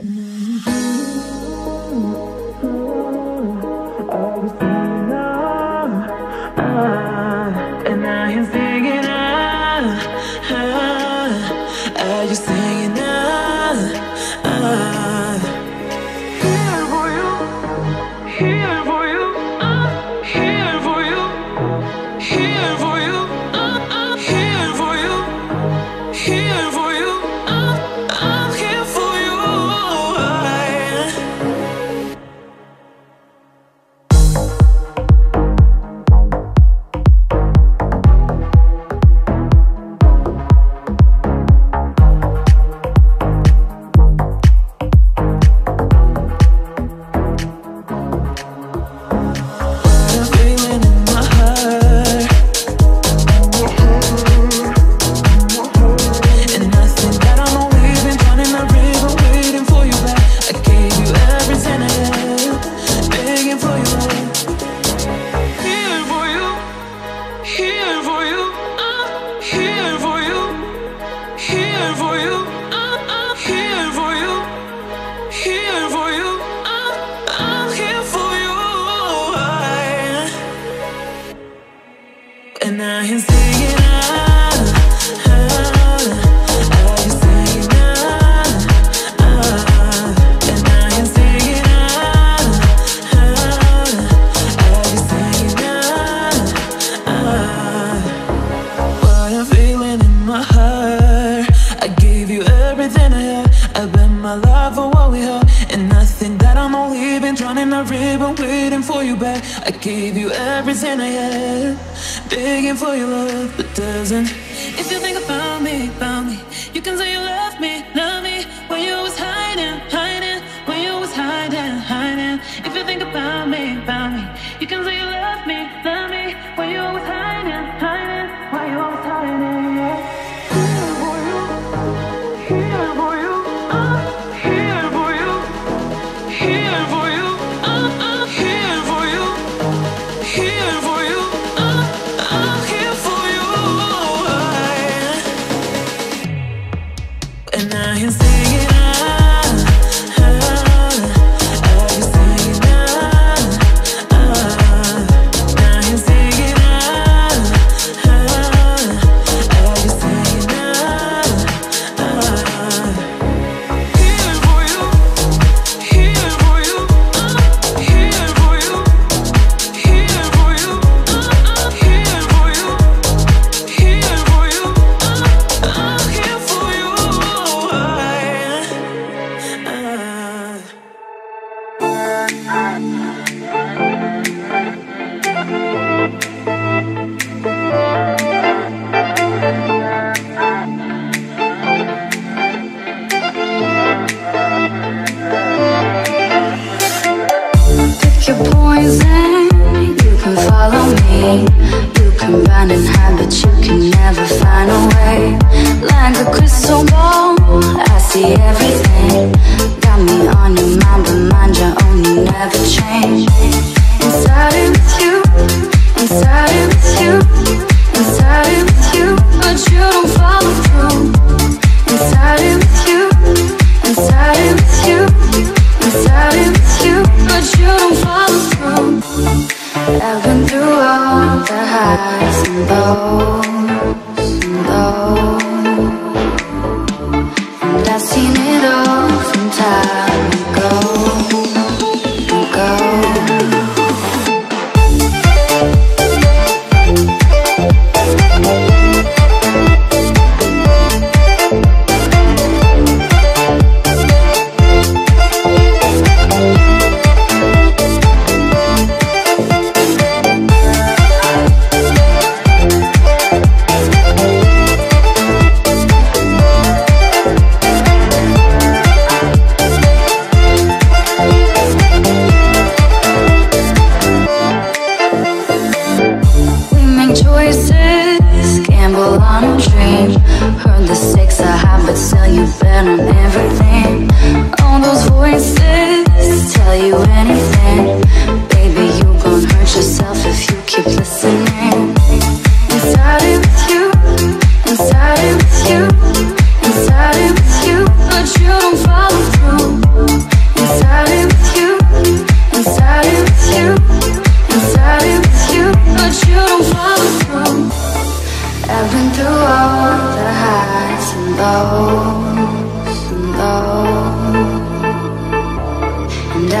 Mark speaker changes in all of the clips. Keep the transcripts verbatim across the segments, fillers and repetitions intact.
Speaker 1: Inside it with you, but you don't follow through.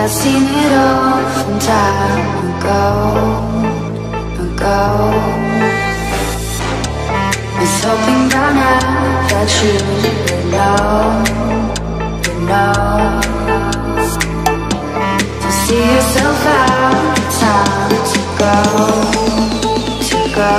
Speaker 1: I'd seen it all from time ago, ago. Was hoping by now that you would know, would know. To see yourself out, time to go, to go.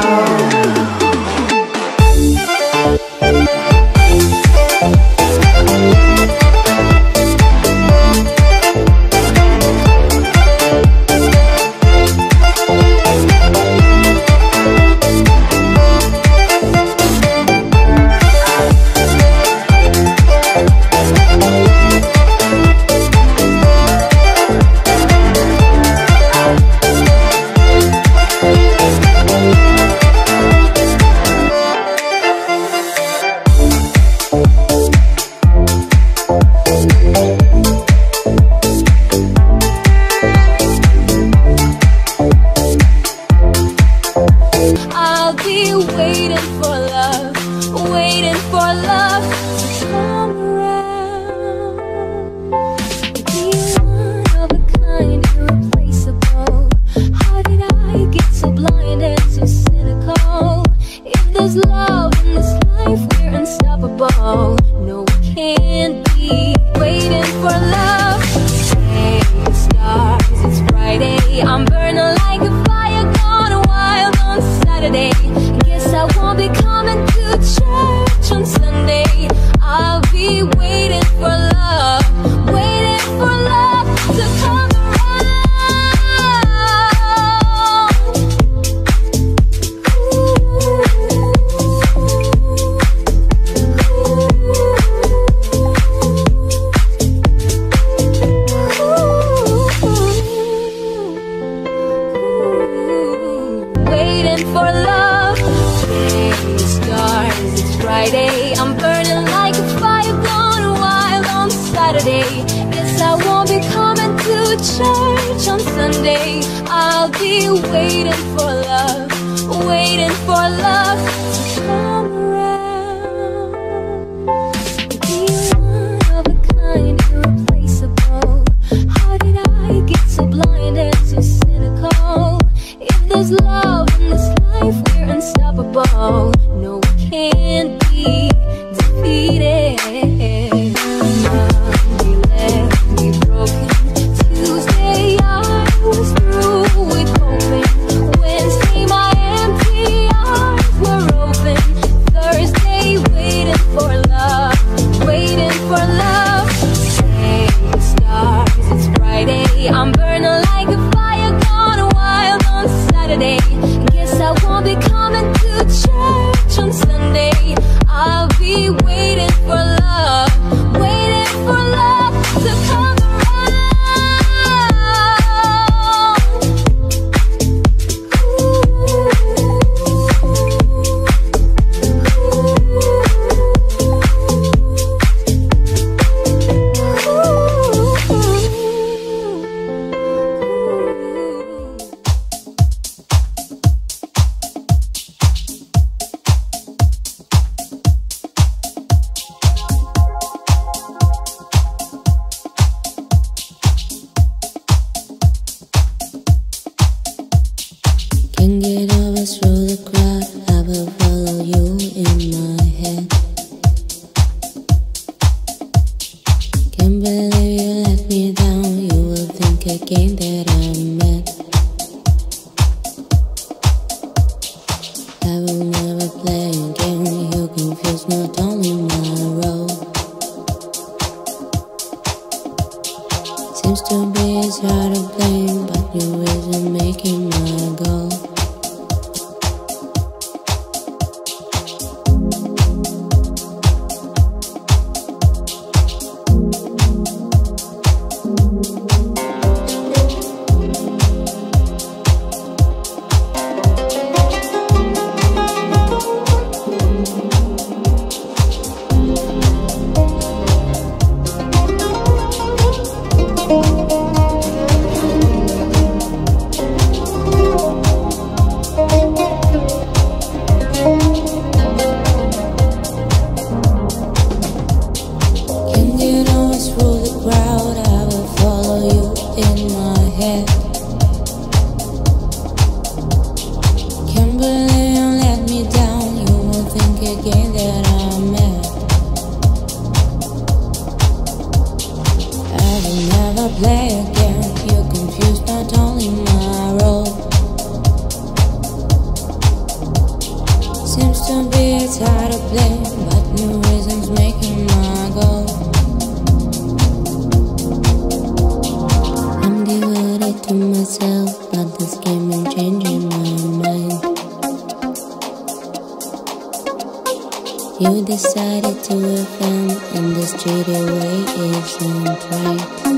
Speaker 2: never play again. You're confused, not only my role. Seems to be it's hard to play, but new reasons making my goal. I'm devoted to myself, but this game is changing my mind. You decided to offend, and this cheating way isn't right.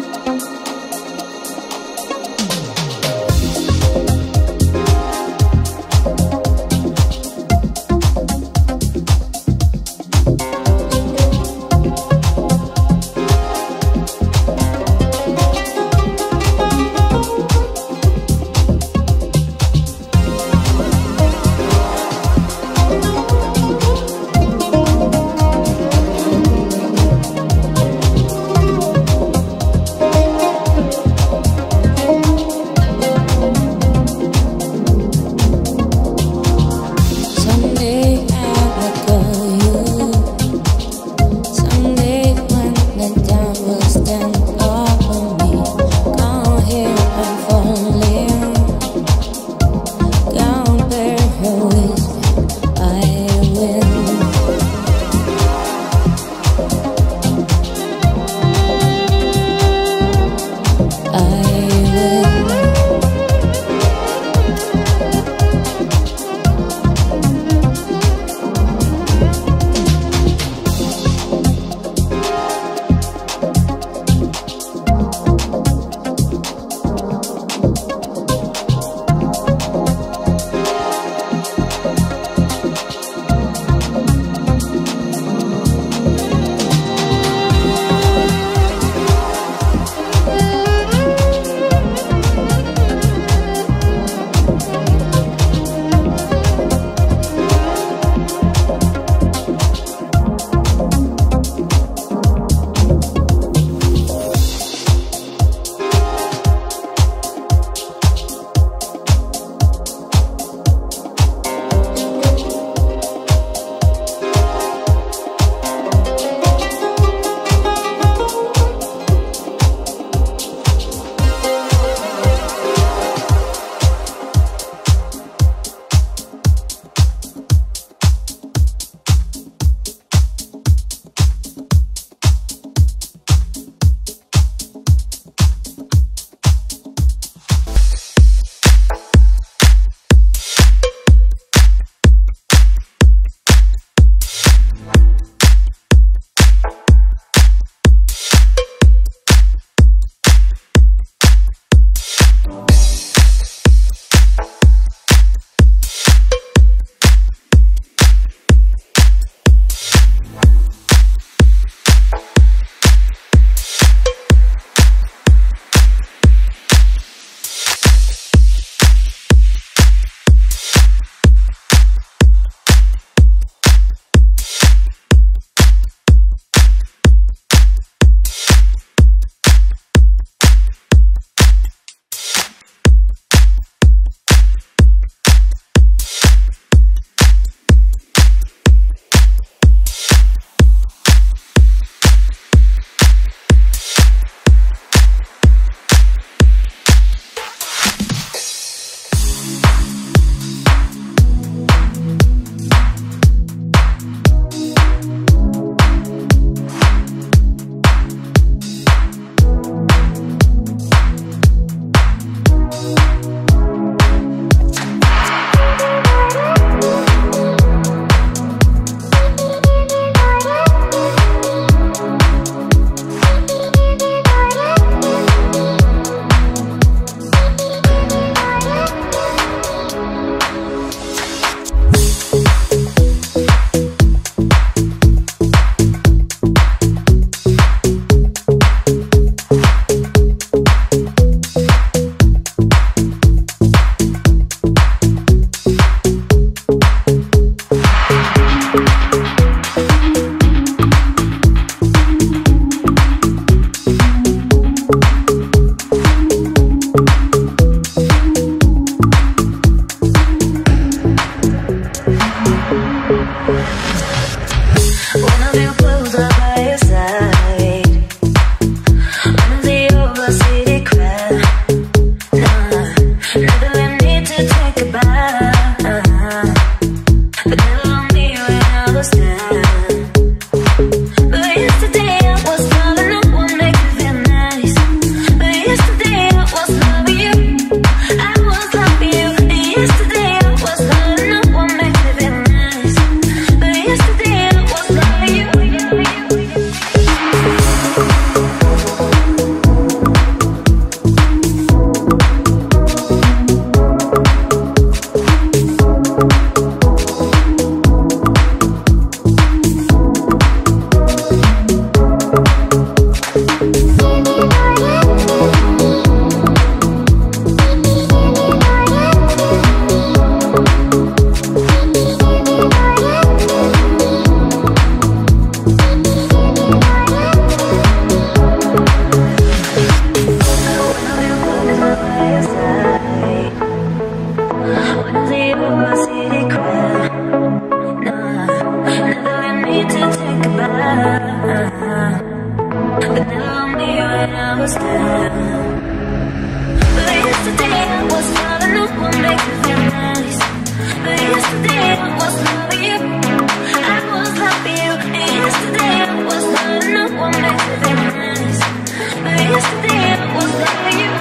Speaker 1: understand. But yesterday I was not enough, what makes you feel nice. But yesterday I was loving you, I was loving you. And yesterday I was not enough, what makes you feel nice. But yesterday I was loving you.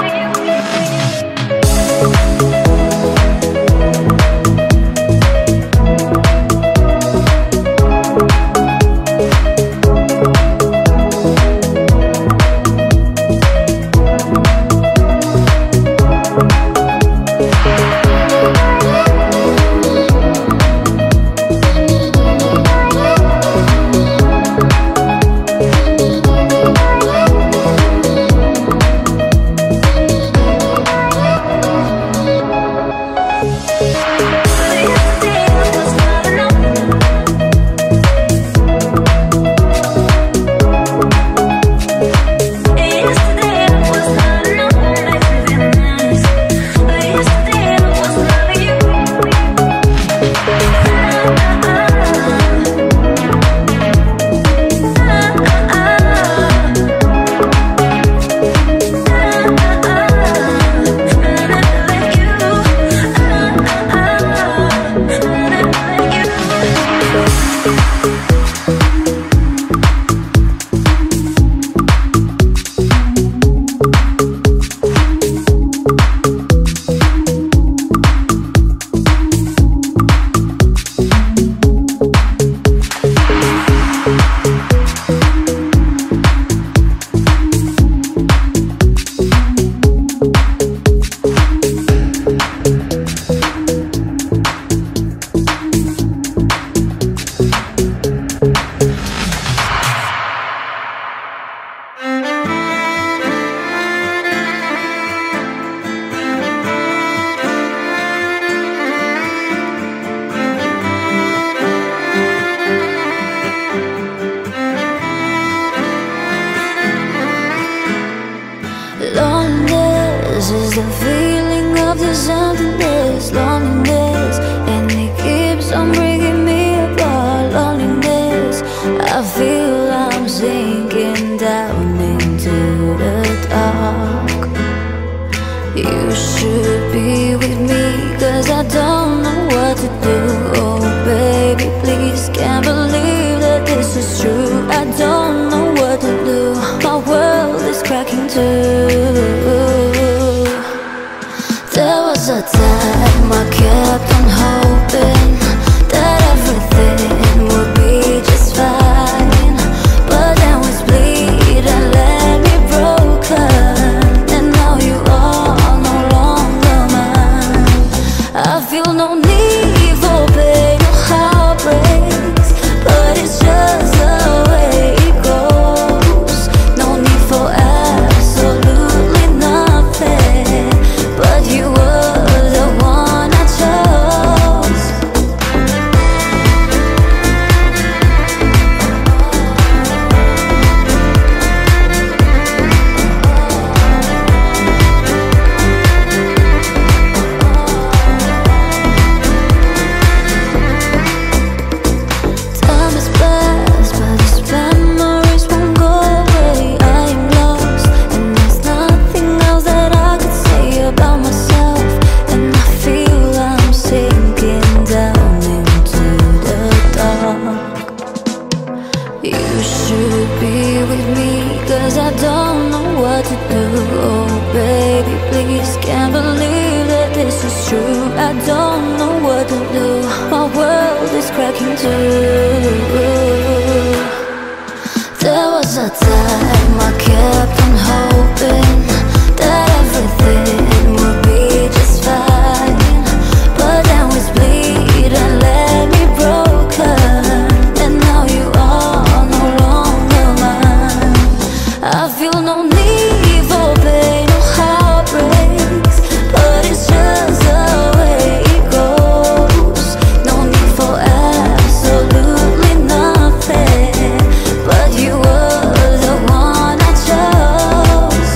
Speaker 2: Loneliness is the feeling of this emptiness. Loneliness, and it keeps on bringing me apart. Loneliness, I feel I'm sinking down into the dark. You should be with me, cause I don't know what to do. Oh baby, please, can't believe that this is true. I don't know what to do, my world is cracking too. There was a time I kept on hoping that everything would be just fine, but then we split and left me broken, and now you are no longer mine. I feel no need for pain or heartbreaks, but it's just the way it goes. No need for absolutely nothing, but you were the one I chose. Time has passed, but these memories won't go away. I am lost, and there's nothing else that I could say about myself. And I feel I'm sinking down into the dark. You should be with me, cause I don't know what to do. Oh baby, please, can't believe that this is true. I don't know what to do, my world is cracking too. There was a time I kept on hoping that everything would be just fine, but then we split and left me broken, and now you are no longer mine. I feel no need for pain or heartbreaks, but it's just the way it goes. No need for absolutely nothing, but you were the one I chose.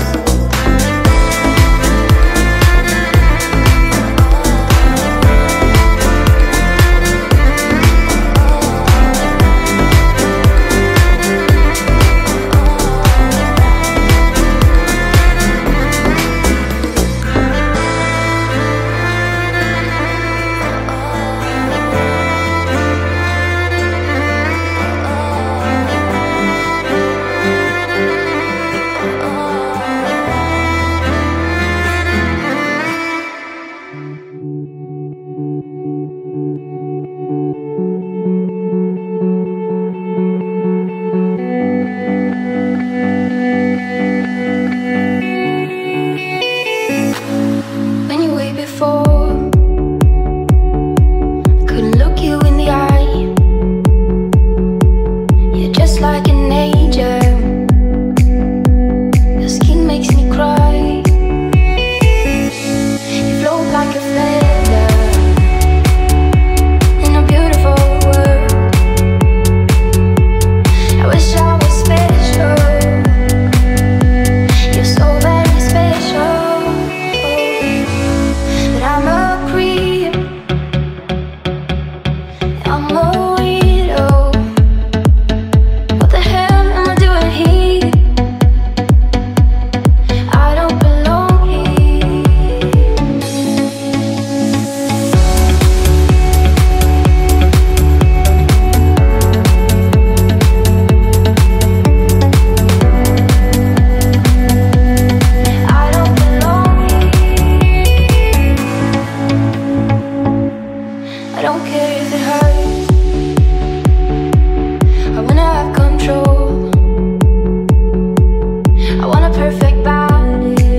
Speaker 2: perfect body,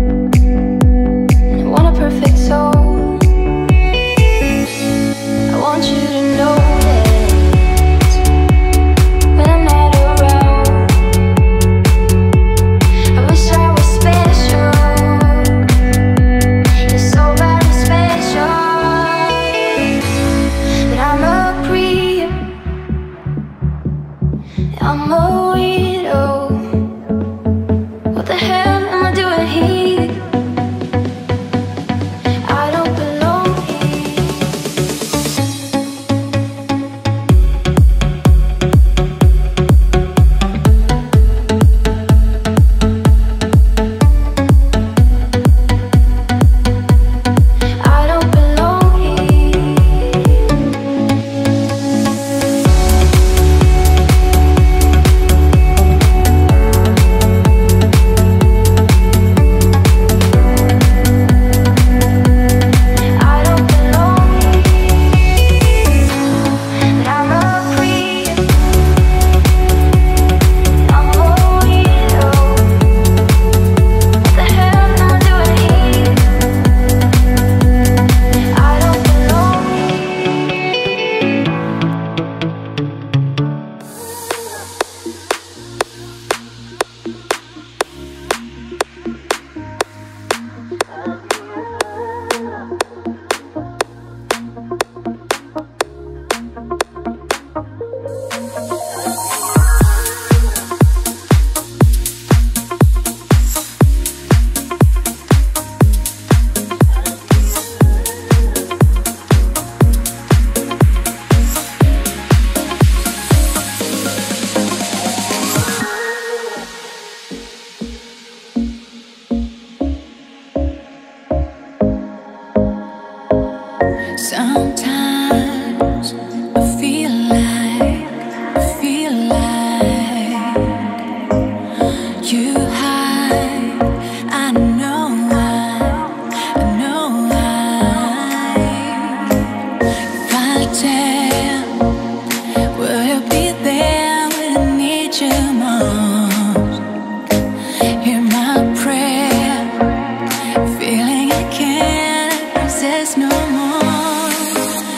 Speaker 2: I want a perfect soul. I want you to know that when I'm not around, I wish I was special. You're so very special. But I'm a creep, I'm a weirdo. What the hell am I doing here? I don't belong here. I don't belong here. I don't belong here. But I'm a creep, I'm a weirdo. What the hell am I doing here? I don't belong Sometimes I feel like, I feel like you hide. I know why, I know why. If I tell, will you be there when I need you most? Hear my prayer, feeling I can't resist no more.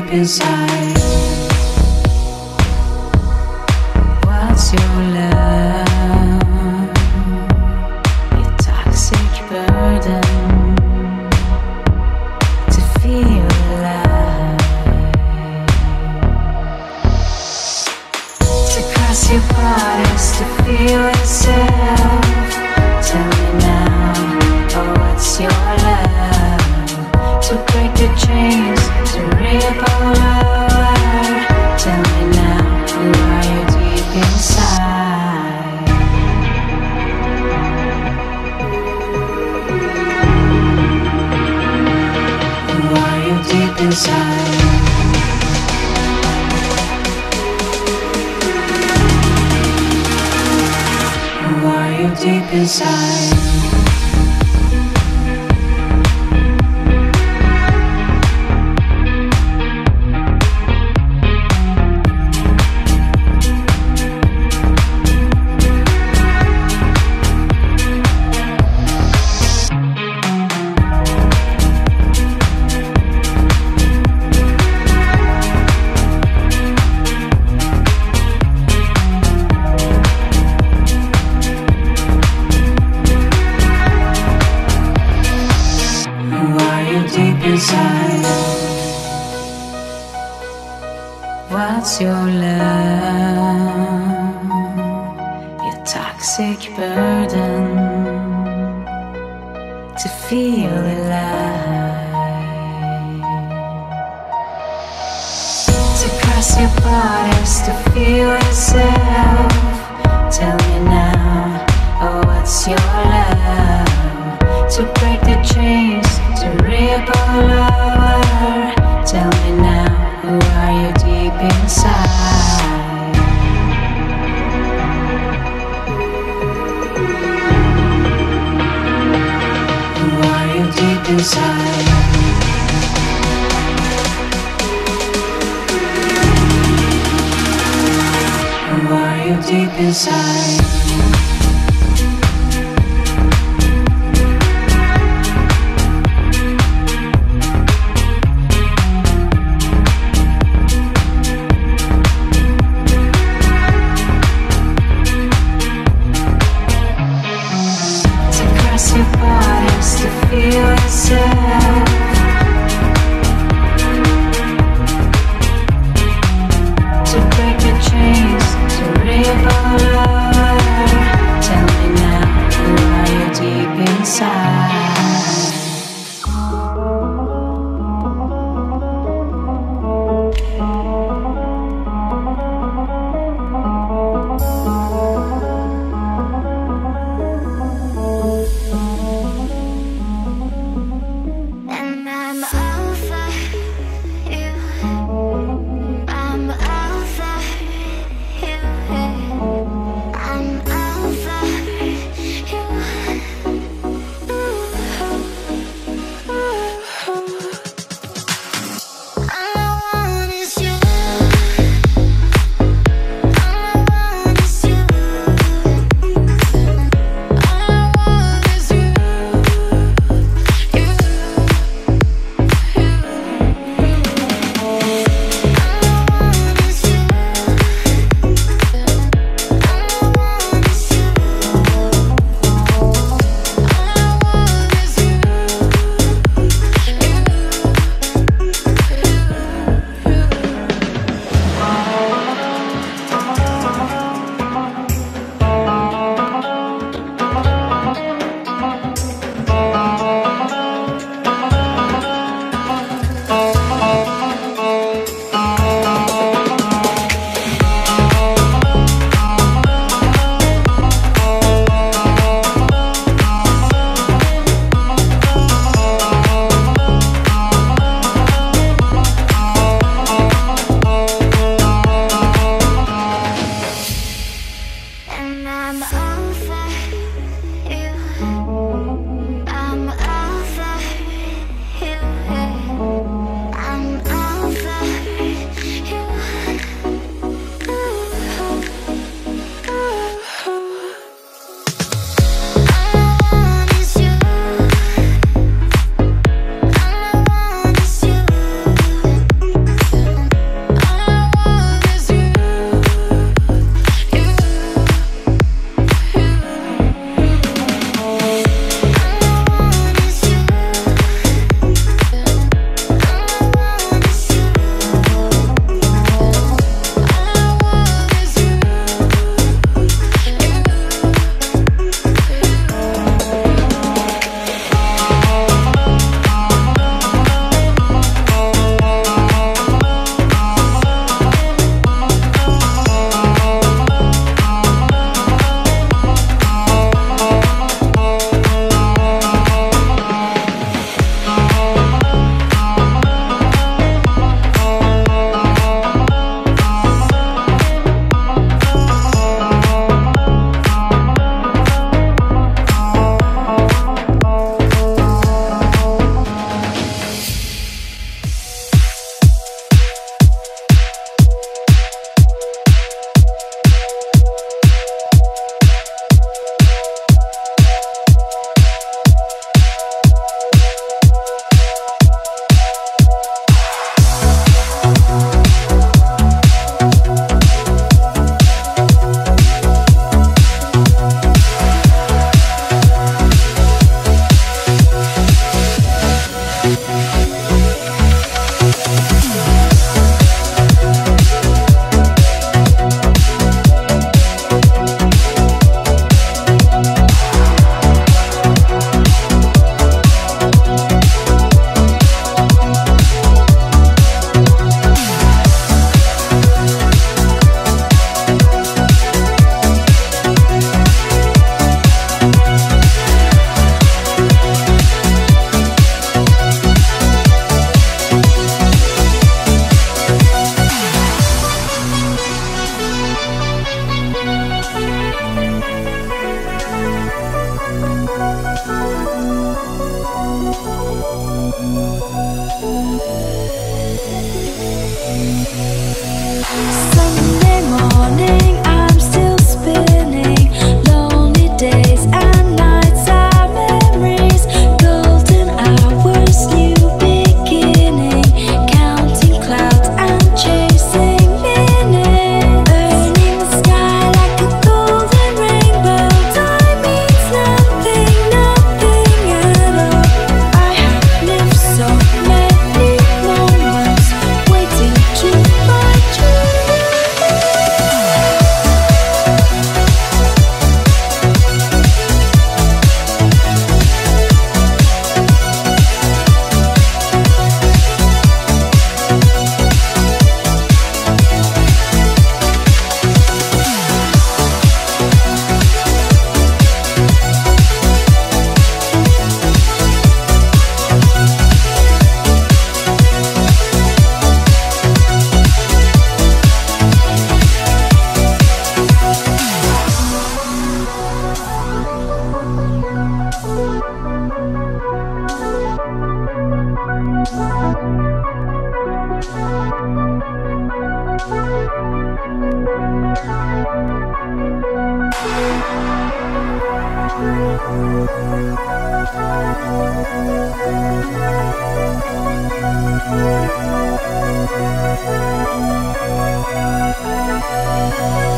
Speaker 3: deep inside? What's your love? Your toxic burden to feel alive, to cross your borders, to feel yourself. Tell me now, oh, what's your love? To break the chains, to rip all over. Tell me now, who are you deep inside? Who are you deep inside? Who are you deep inside? What's your love? Your toxic burden to feel alive, to cross your borders, to feel yourself. Tell me now, oh, what's your love? To break the chains, to rip all over. Tell me now, who are you deep inside? Who are you deep inside? Who are you deep inside? To feel yourself, to break the chains, to rip all over.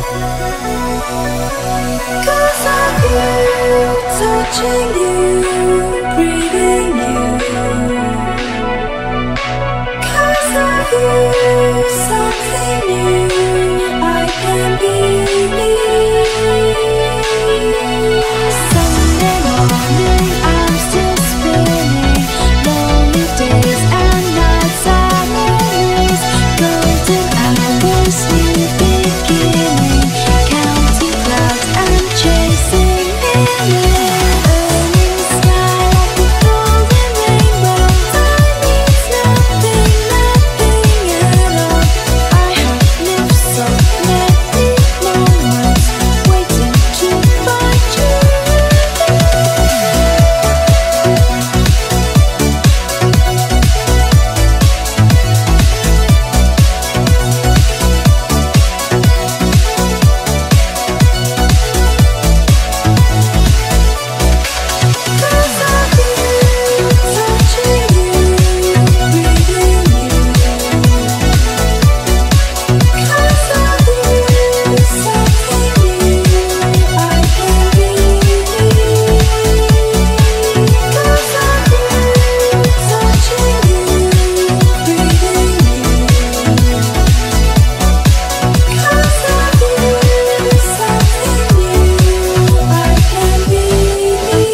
Speaker 2: 'Cause of you, touching you, breathing you. 'Cause of you, something new I can believe. Sunday morning, I'm still spinning. Lonely days and nights are memories. Golden hours, new beginning. Counting clouds and chasing minutes. Burning sky like a golden rainbow. Time means nothing, nothing at all. I have lived so many moments waiting to find you. Cause of you, touching you, breathing you. Cause of you, something new I can believe. Cause of you, touching you, breathing you. Cause of you, something new I can believe.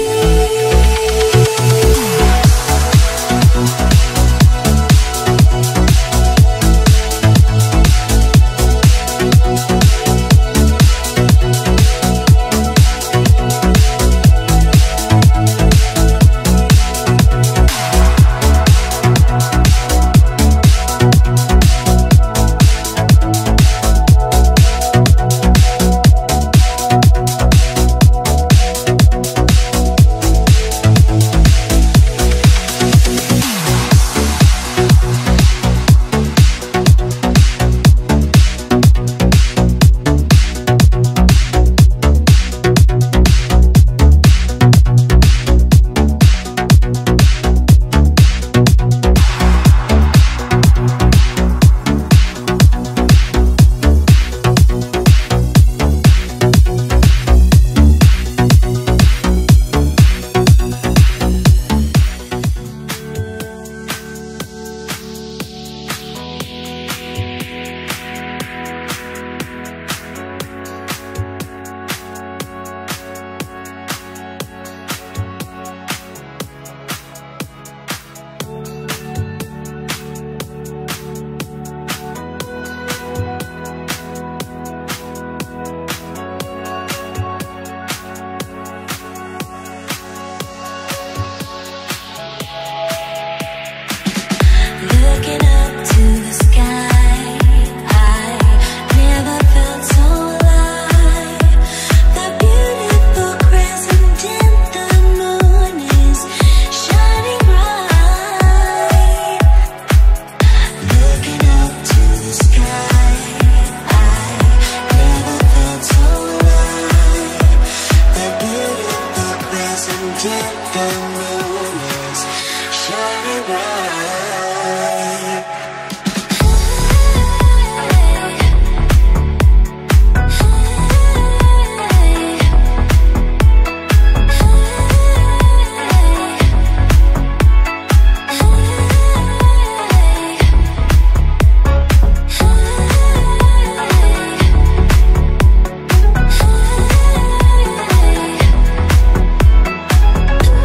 Speaker 2: Looking up to the sky, I never felt so alive. The beautiful crescent in the moon is shining bright. Looking up to the sky, I never felt so alive. The beautiful crescent in the moon is shining bright.
Speaker 1: Hey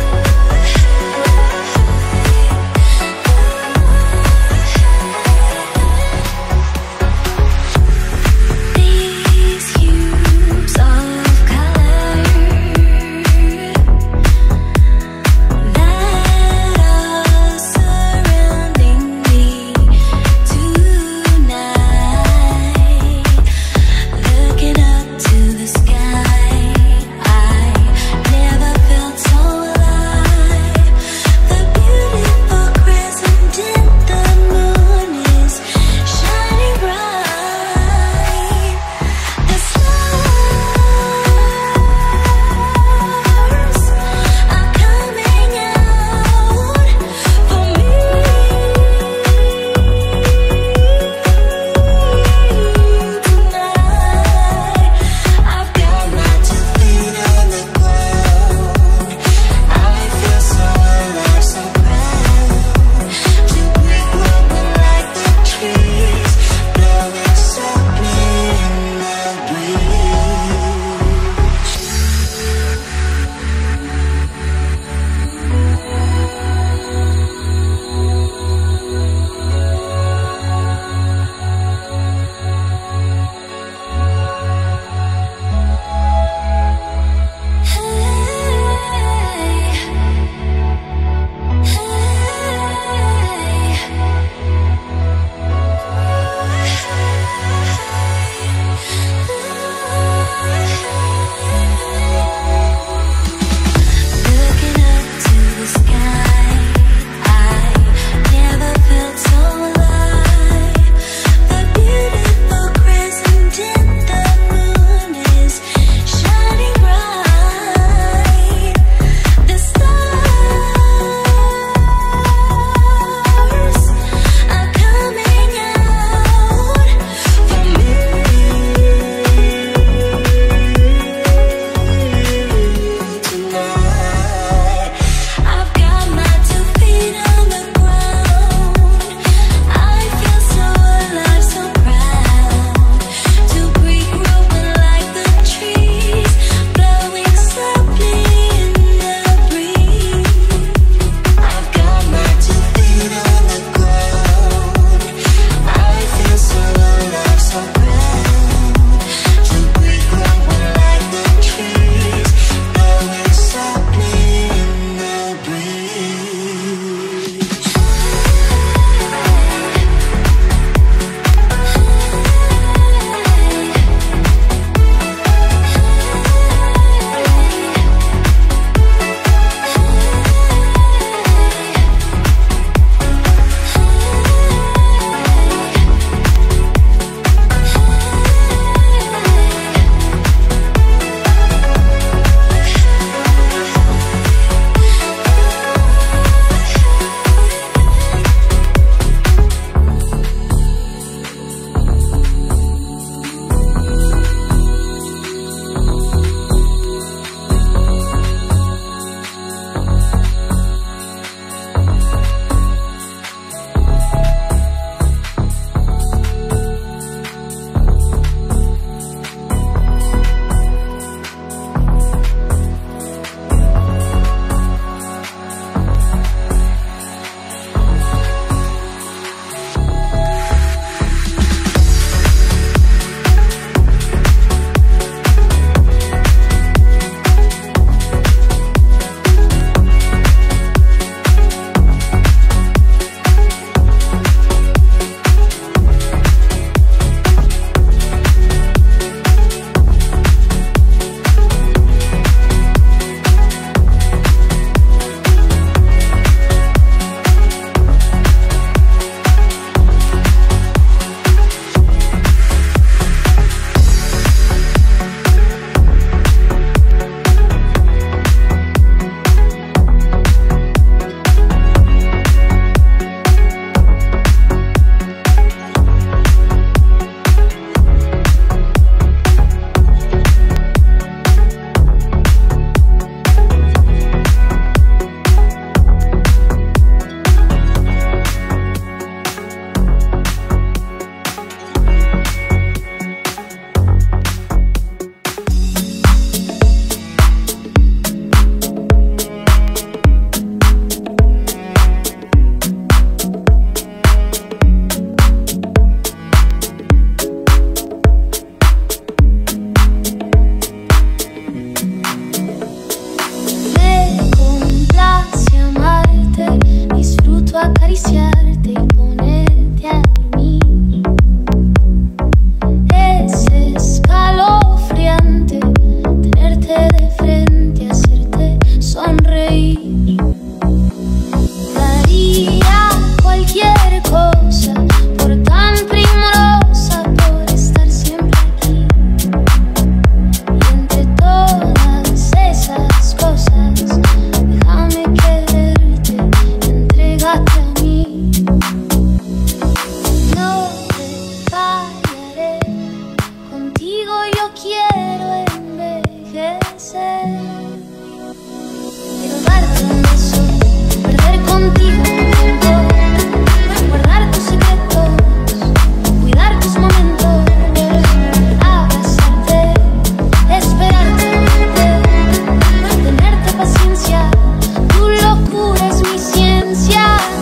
Speaker 2: yo quiero envejecer. Quiero darte un beso, perder contigo un tiempo, guardar tus secretos, cuidar tus momentos, abrazarte, esperarte, tenerte paciencia. Tu locura es mi ciencia.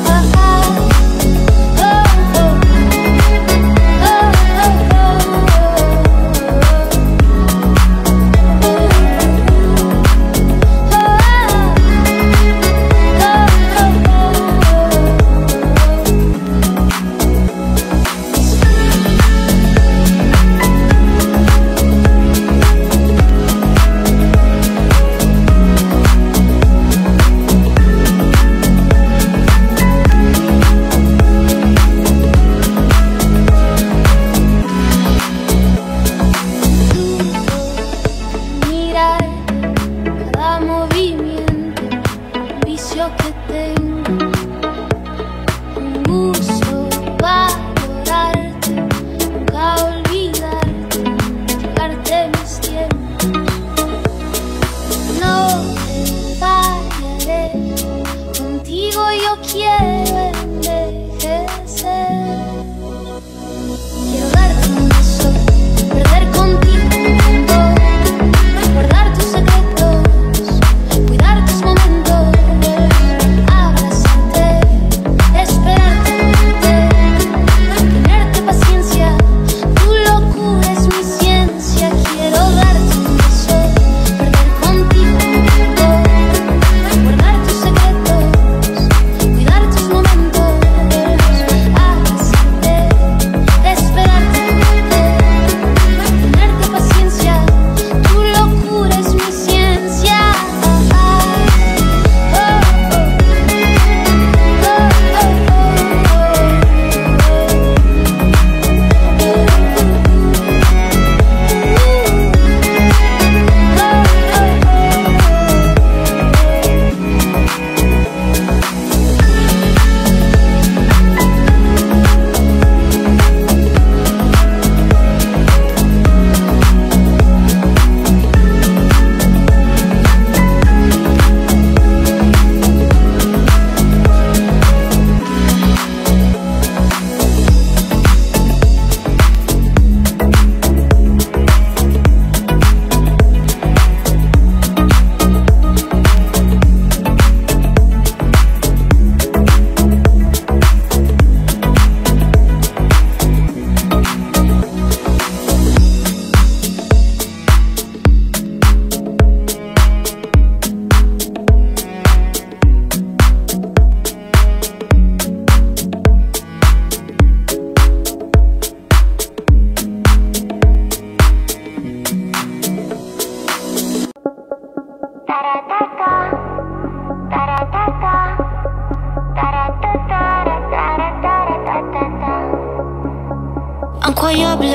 Speaker 4: Incroyable,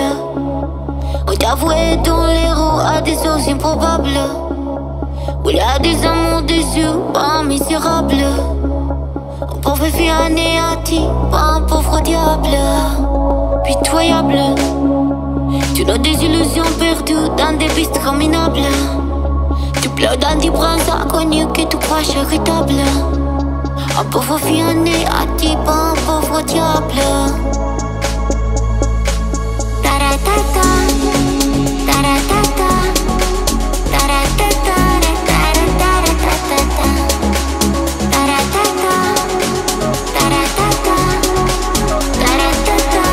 Speaker 4: on t'a voué dans les roues à des choses improbables. Où il y a des amours déçus, pas un misérable. Un pauvre fille anéantie, pas un pauvre diable. Pitoyable, tu n'as des illusions perdues dans des pistes comminables. Tu pleures dans des bras inconnus que tu crois charitable. Un pauvre fille anéantie, pas un pauvre diable. Ta-ra-ta-ta, ta-ra-ta-ta, ta-ra-ta-ta, ta-ra-ta-ta-ta-ta, ta-ra-ta-ta, ta-ra-ta-ta, ta-ra-ta-ta,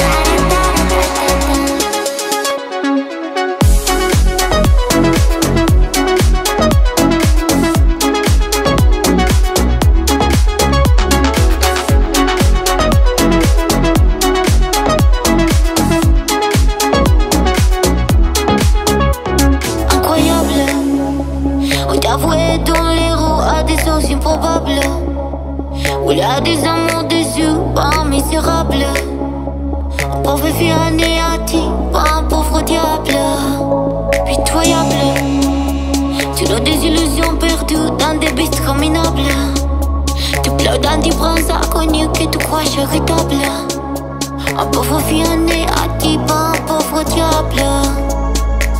Speaker 4: où il y a des amours déçus, pas un misérable. Un pauvre fille anéantie, pas un pauvre diable. Pitoyable, tu n'as des illusions perdues dans des pistes comminables. Tu pleures dans des bras inconnus que tu crois charitable. Un pauvre fille anéantie, pas un pauvre diable.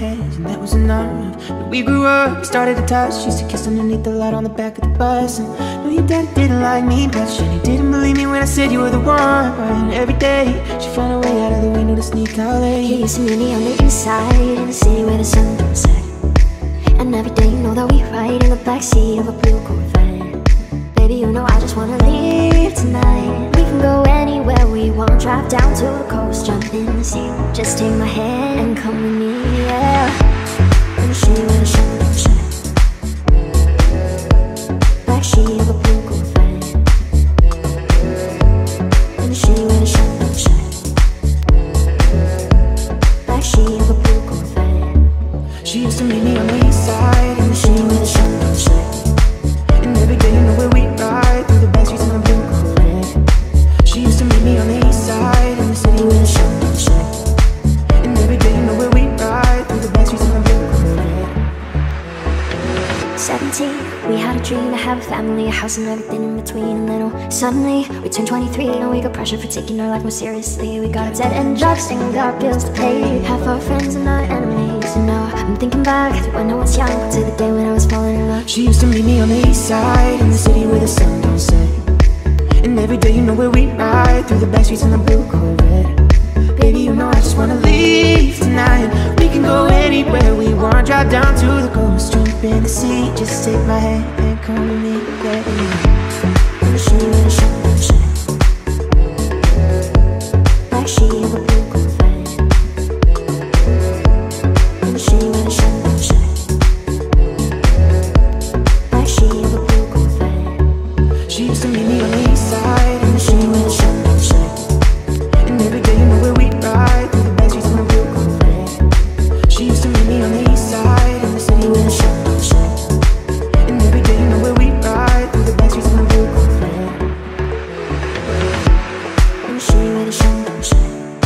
Speaker 5: hands and that was enough. But we grew up, we started to touch. Used to kiss underneath the light on the back of the bus. And no, your daddy didn't like me much, and he didn't believe me when I said you were the one. And every day, she found a way out of the window to sneak out late.
Speaker 2: He used to meet me on the east side, in the city where the sun don't set. And every day you know that we ride in the backseat of a blue Corvette. Baby, you know I just wanna leave tonight. We can go anywhere we want, drive down to the coast, jump in the sea. Just take my hand and come with me, yeah. And she where the sun don't set. Backseat of a blue Corvette. And she where the sun don't set. Backseat of a blue Corvette.
Speaker 5: She used to meet me on the east side in the city where the sun don't set. And every day you know where we ride through the backstreets in a blue Corvette. She used to meet me on the east side in the city where the sun don't set. And every day you know where we ride through the backstreets in a blue Corvette.
Speaker 2: Seventeen, we had a dream to have a family, a house and everything in between. And then oh, suddenly we turned twenty-three, and we got pressure for taking our life more seriously. We got a dead-end job, and we got bills to pay. Half our friends and our enemies. And now I'm thinking back to when I was young, to the day when I was falling in love.
Speaker 5: She used to meet me on the east side in the city where the sun don't set. And every day you know where we ride through the backstreets in a blue Corvette. Baby, you know I just wanna leave tonight. We can go anywhere we want, drive down to the coast, jump in the sea. Just take my hand and come with me, yeah, yeah.
Speaker 2: And she where the sun don't set. Backseat of a blue Corvette. And she where the sun don't set. Backseat of a blue Corvette.
Speaker 5: She used to meet me on the east side in the city where the sun don't set. And every day you know where we ride through the backstreets in a blue Corvette. She used to meet me on the east side in the city where the sun don't set. And every day you know where we ride through the backstreets in a blue Corvette.
Speaker 2: And she where the sun don't set.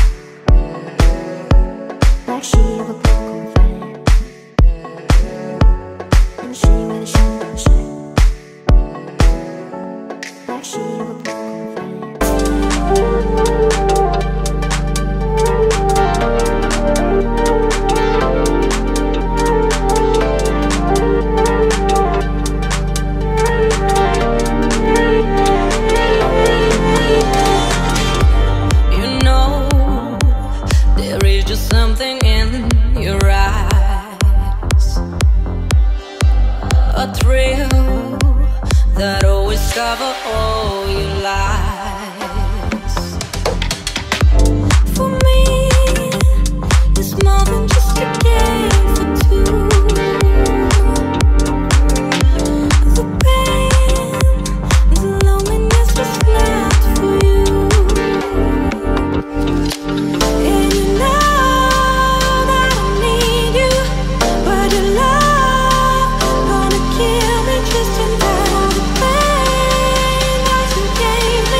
Speaker 2: Backseat of a blue Corvette. And she where the sun don't set. Backseat of a blue Corvette.
Speaker 3: You know, there is just something in your eyes, a thrill that always covers all your lies. For me, it's more than just a game for two. The pain, the loneliness was not for you. And you know that I need you, but your love gonna kill me just in time. The pain that you gave me.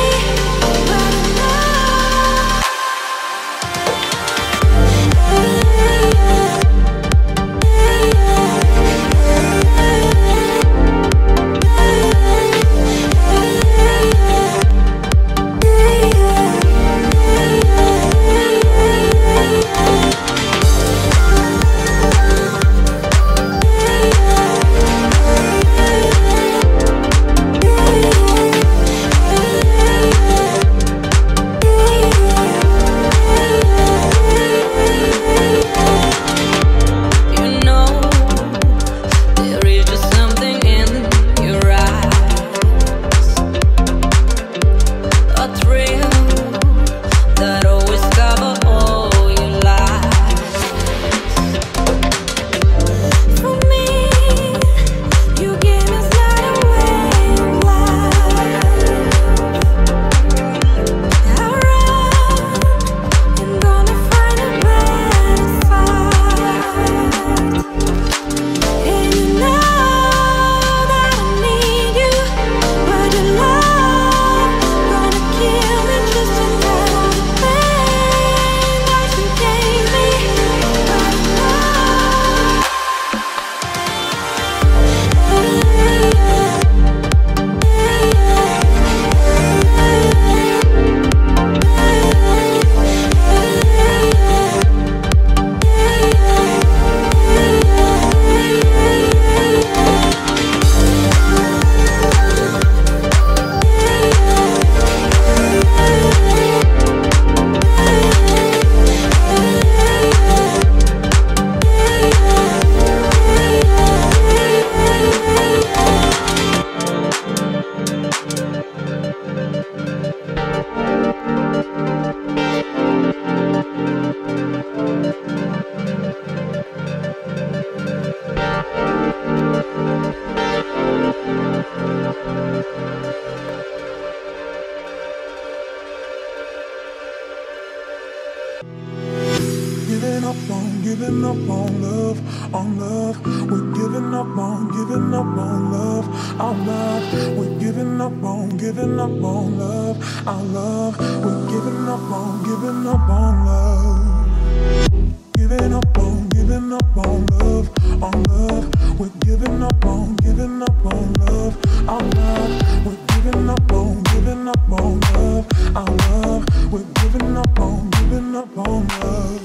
Speaker 6: giving up on love, on love. We're giving up on, giving up on love, our love. We're giving up on, giving up on love, our love. We're giving up on, giving up on love. Giving up on, giving up on love, on love. We're giving up on, giving up on love, our love. We're giving up on, giving up on love, our love. We're giving up on, giving up on love.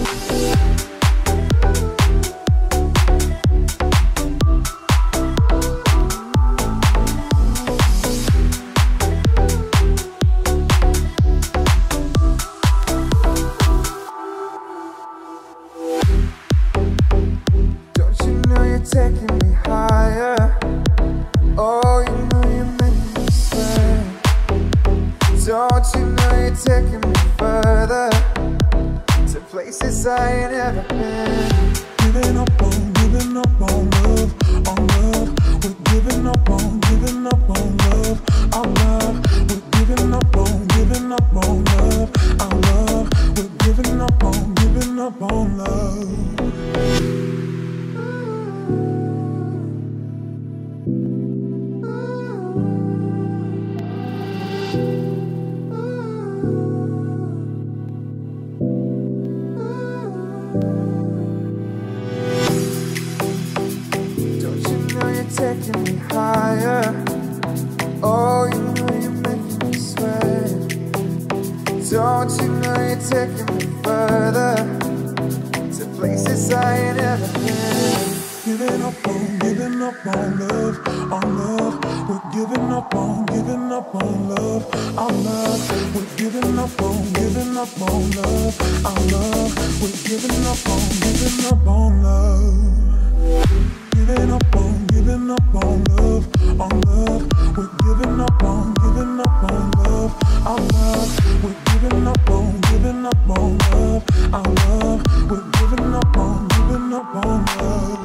Speaker 5: Taking me higher. Oh, you know you're making me sweat. Don't you know you're taking me further to places I ain't ever been.
Speaker 6: Giving up on, giving up on love, on love. We're giving up on, giving up on love, our love. We're giving up on, giving up on love, our love. We're giving up on, giving up on love.
Speaker 5: Taking me higher. Oh, you know you're making me sweat. Don't you know you're taking me further to places I ain't ever been.
Speaker 6: Giving up on, giving up on love, on love. We're giving up on, giving up on love, our love. We're giving up on, giving up on love, our love. We're giving up on, giving up on love. Giving up on, giving up on love, on love. We're giving up on, giving up on love, our love. We're giving up on, giving up on love, our love. We're giving up on, giving up on love.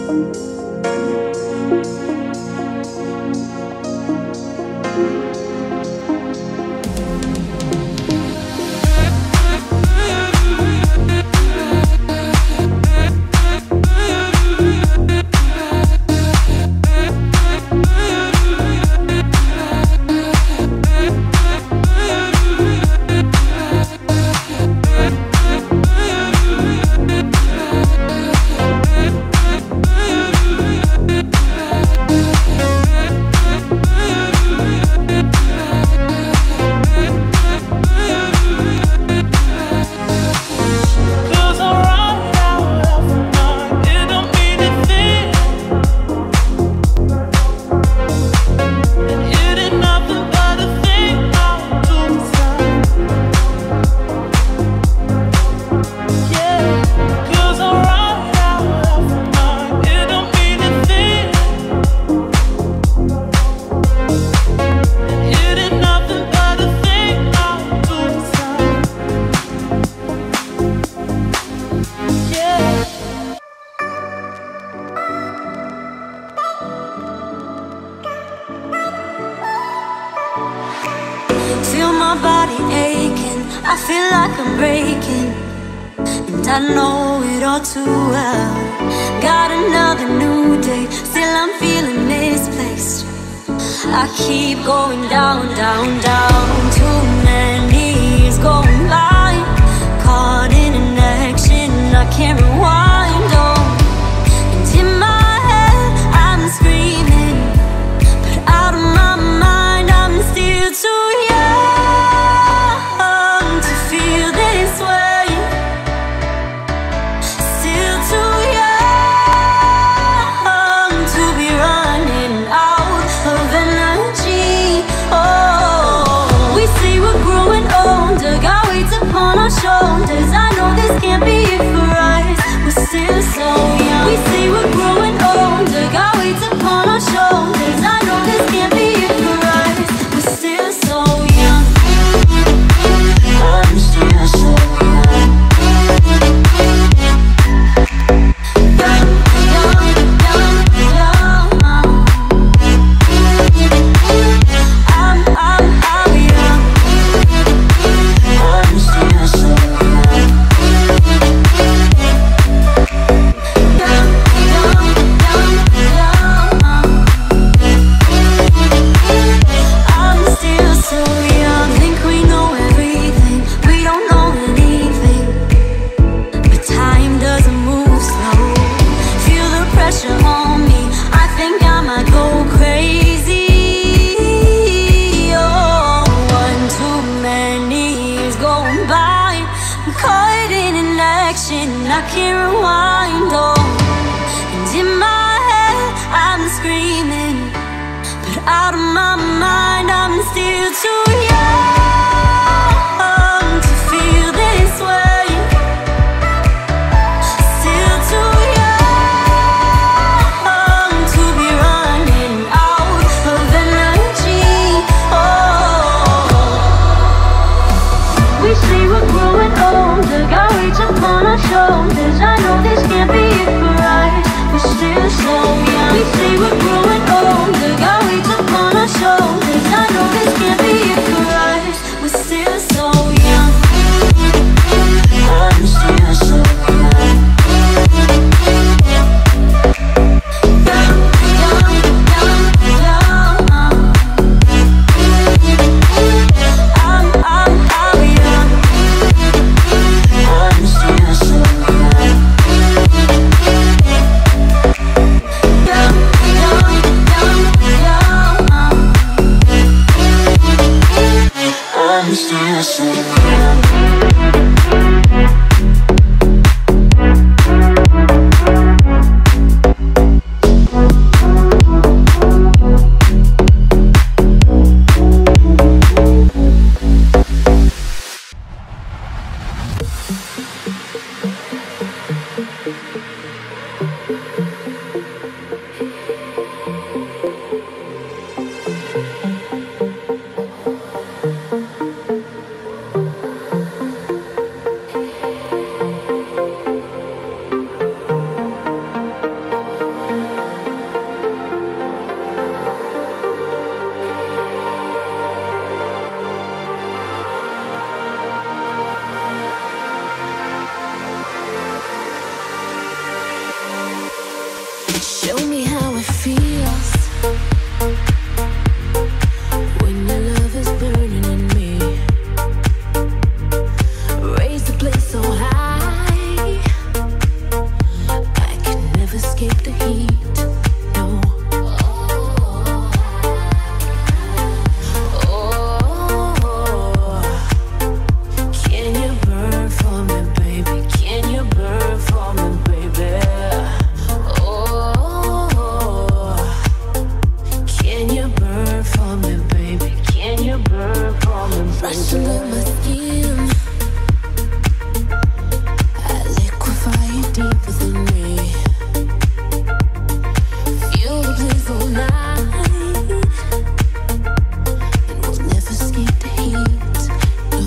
Speaker 2: Feel my body aching, I feel like I'm breaking, and I know it all too well. Got another new day, still I'm feeling misplaced. I keep going down, down, down. Too many years going by, caught in an action I can't rewind on. And in my head I'm screaming, but out of my mind I'm still too young to feel this way. Still too young to be running out of energy. Oh, we say we're growing older, got weights upon our shoulders. I know this can't be it for us, we're still so young. We say we're growing older, got weights upon our shoulders. I know this can't be it for us, we're still so young. I'm still so young. Young, young, young, young. I'm, I'm, I'm young. I'm still so young. Young, young, young, young. I'm still so young. Think we know everything, we don't know anything. But time doesn't move slow. Feel the pressure on me, I think I might go crazy. Oh, one too many years going by, I'm caught in an action I can't rewind on. And in my head I'm screaming, but out of my mind I'm still too young to feel this way. Still too young to be running out of energy. Oh, we say we're growing older, got weights upon our shoulders. I know this can't be it for us, we're still so young. We say we're growing older, got weights upon our shoulders. I know this can't be it for us. Show me how it feels when your love is burning in me. Raise the place so high, I can never escape the heat. No. Oh, can you burn for me, baby? Can you burn for me, baby? Oh, can you burn for me, baby? Can you burn for me, baby? Rush under my skin, I liquefy you deep within me. Feel the blaze all night, and we'll never escape the heat. No.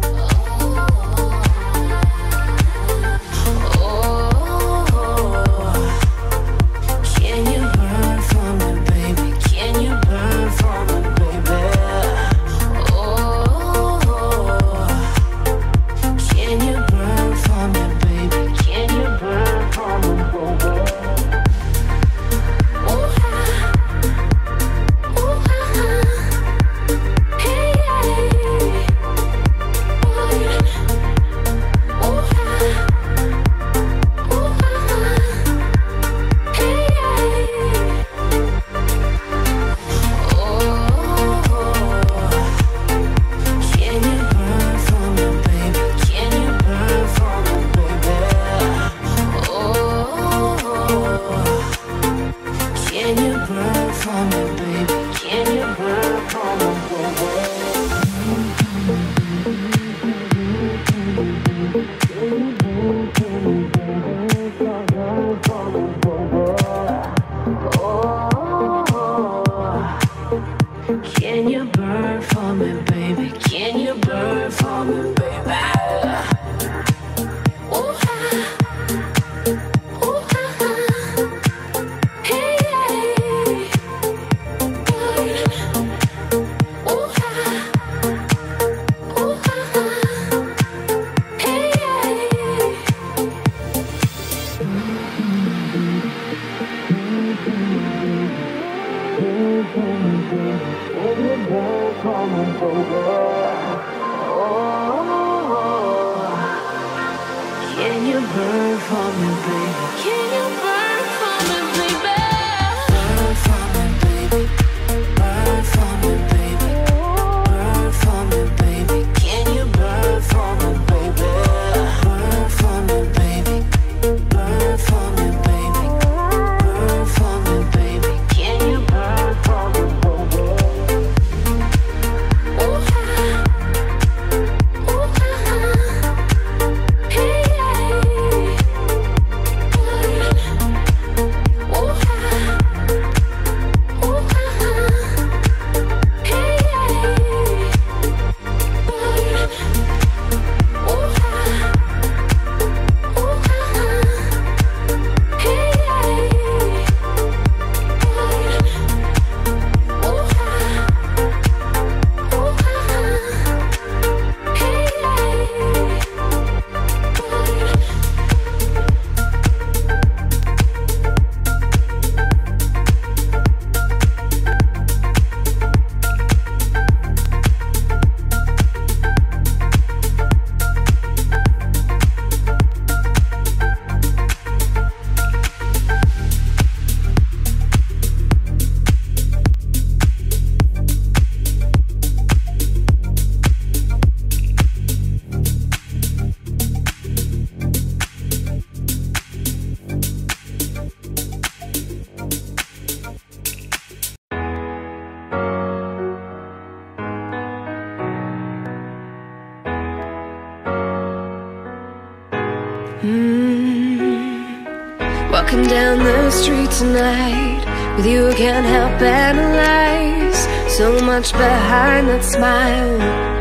Speaker 2: Oh, can you burn for me, baby? Can you burn for me, baby? Oh, can you burn for me, baby? Can you burn for me, baby? Oh, oh, hey, can you burn for me, baby? Can you burn for me, Can you burn for me, baby? Can you burn for me, baby? Oh, oh, hey, oh, oh, hey. Can you burn for me, baby? Can you burn for me, baby? Burn for me, baby. Burn for me, baby. Burn for me, baby. Can you burn for me, baby? Burn for me, baby. Burn for me, baby. Burn for me, baby. Can you burn for me, baby? Oh, oh, hey, Walking down the street tonight, with you I can't help analyze so much behind that smile.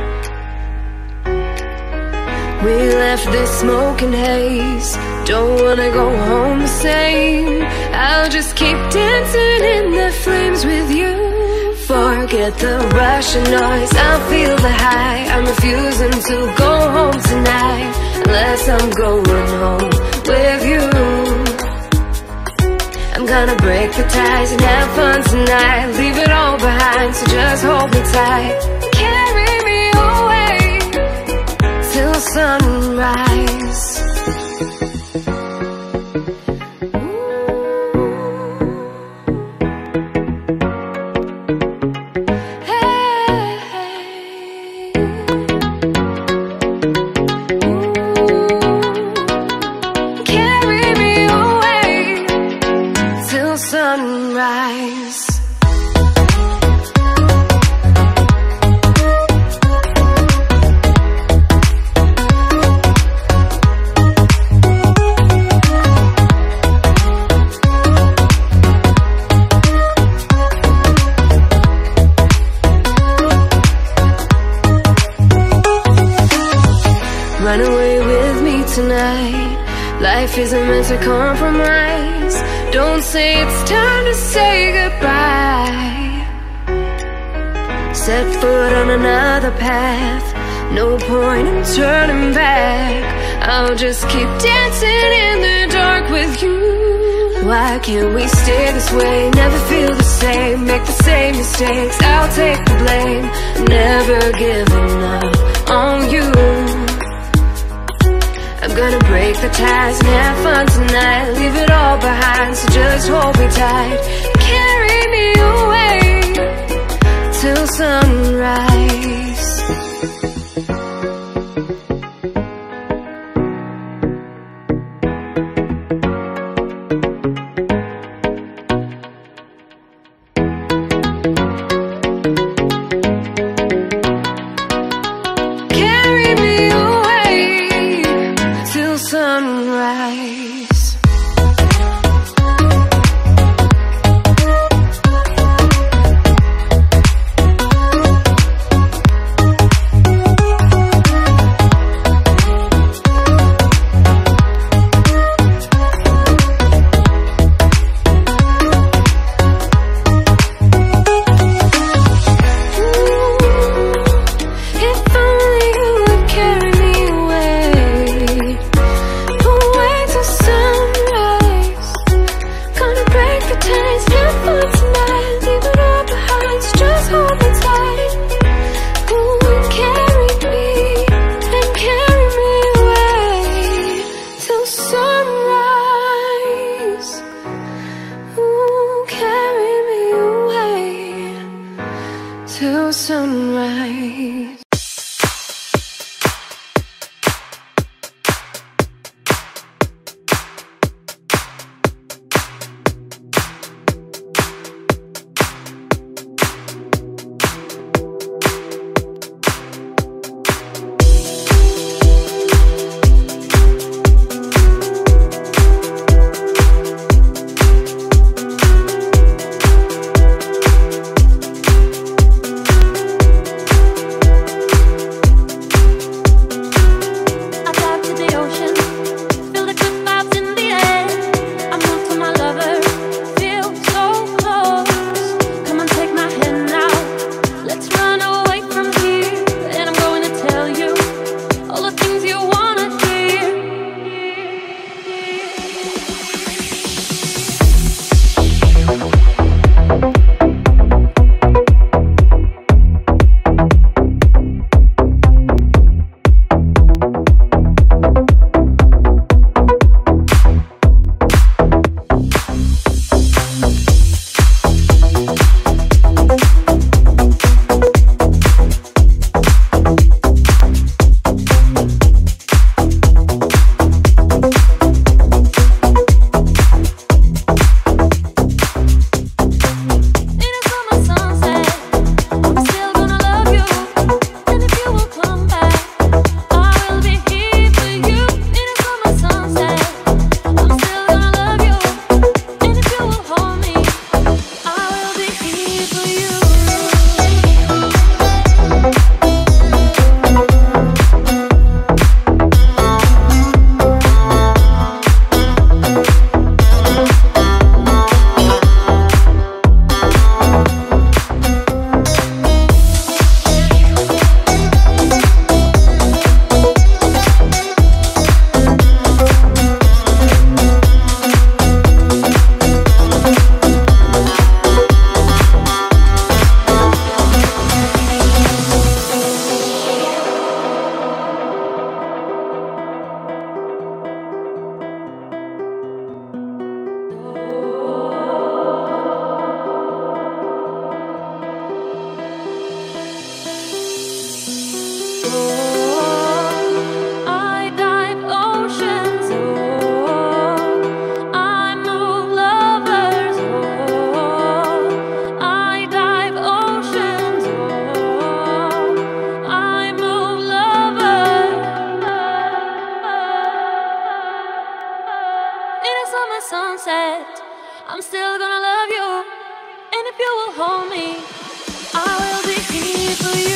Speaker 2: We left this smoking haze, don't wanna go home the same. I'll just keep dancing in the flames with you. Forget the rush and noise, I'll feel the high. I'm refusing to go home tonight unless I'm going home with you. I'm
Speaker 7: gonna break the ties and have fun tonight. Leave it all behind, so just hold me tight. Carry me away till sunrise. Sunrise. Run away with me tonight. Life isn't meant to compromise. Don't say it's time to say goodbye. Set foot on another path. No point in turning back. I'll just keep dancing in the dark with you. Why can't we stay this way? Never feel the same, make the same mistakes. I'll take the blame. Never giving up on you. I'm gonna break the ties and have fun tonight. Leave it all behind, so just hold me tight. Carry me away till sunrise. Carry me away till sunrise. Till sunrise. if you will hold me, I will be here for you.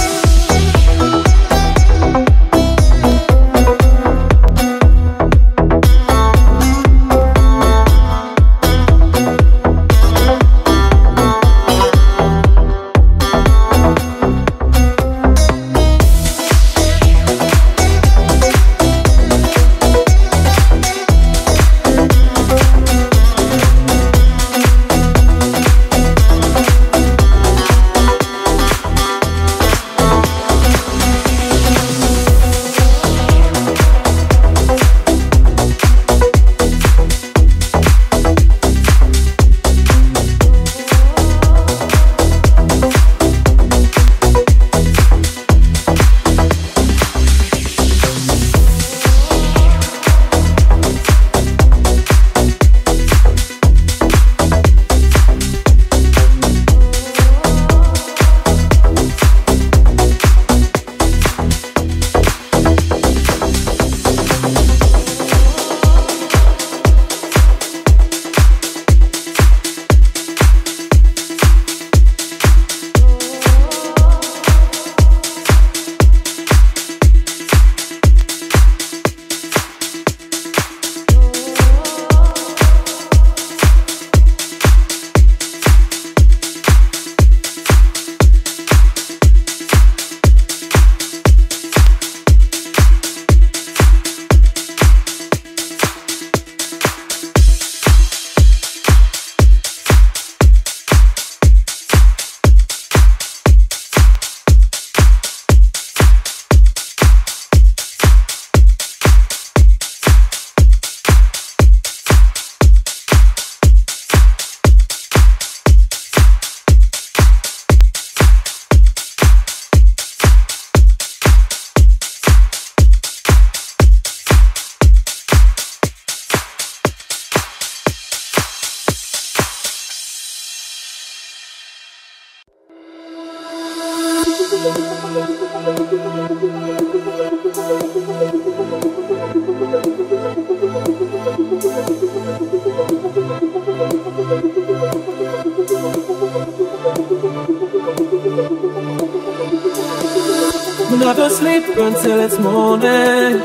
Speaker 8: Never sleep until it's morning.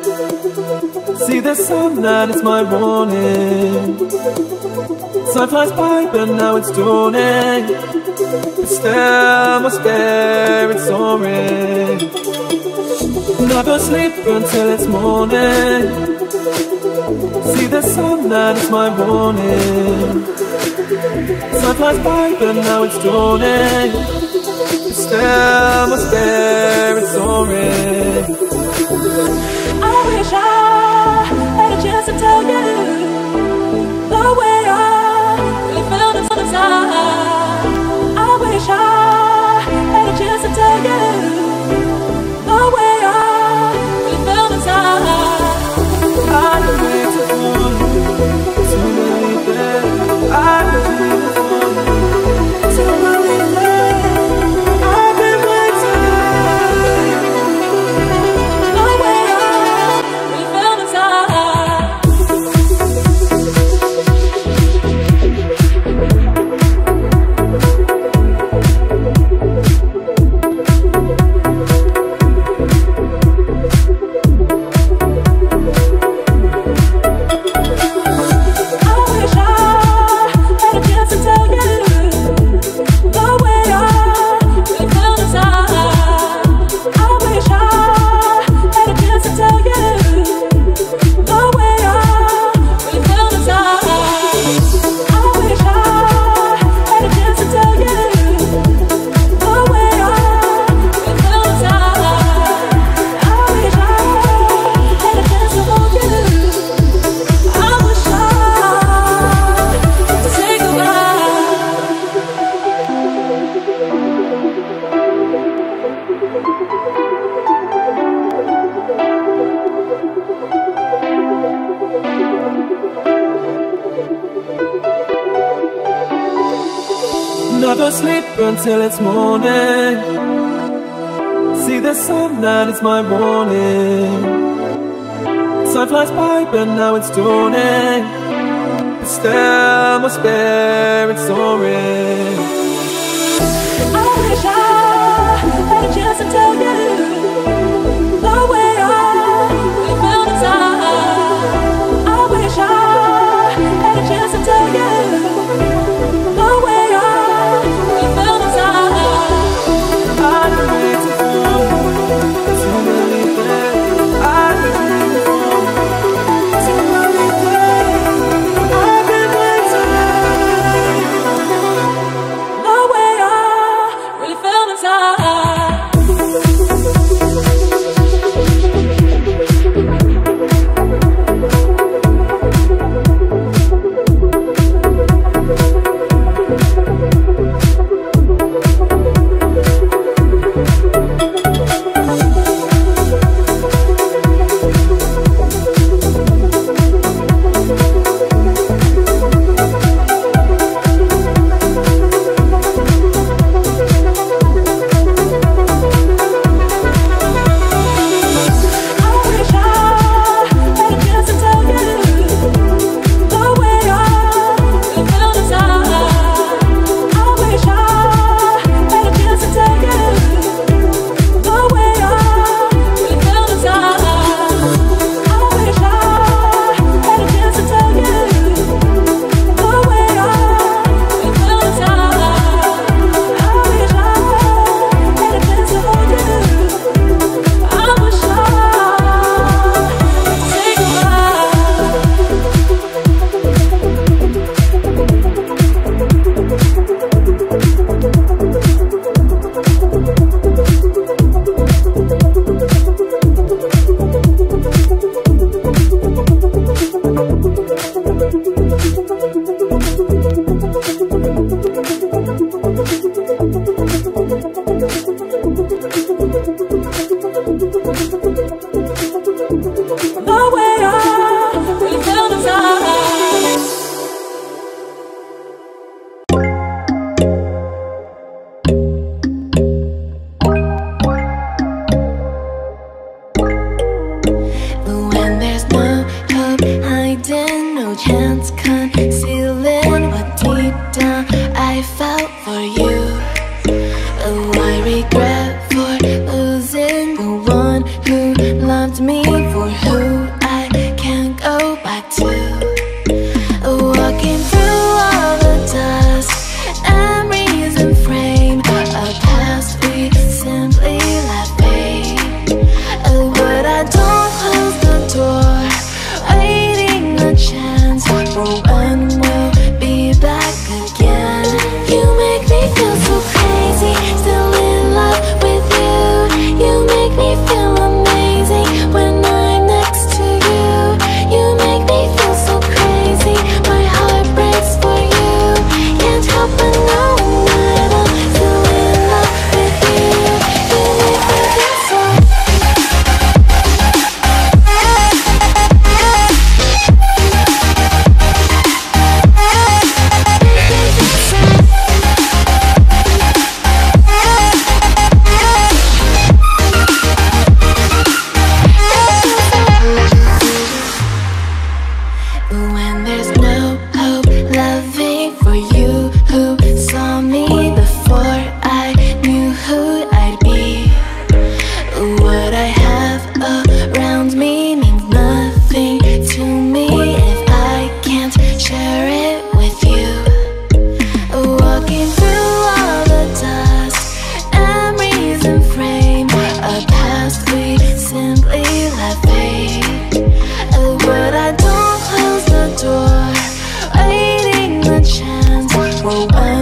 Speaker 8: See the sun and it's my warning. Time flies by but now it's dawning. But still my spirit's soaring. Never sleep until it's morning. See the sun and it's my warning. Time flies by but now it's dawning. Still my spirit's soaring.
Speaker 7: I wish I had a chance to tell you the way I really felt inside. I wish I had a chance to tell you the way I really felt inside.
Speaker 8: I don't wait to fall to believe it. I believe it for you to believe it. Never sleep until it's morning. See the sun and it's my warning. Time flies by but now it's dawning. Still, my spirit's soaring.
Speaker 6: I wish I had a chance to tell you the way I really felt inside. I wish I had a chance to tell you the way I really felt inside.
Speaker 8: I've been waiting for you to believe it. I've been waiting for you to believe it. I've been waiting
Speaker 6: The way I really felt inside.
Speaker 2: Waiting the chance for when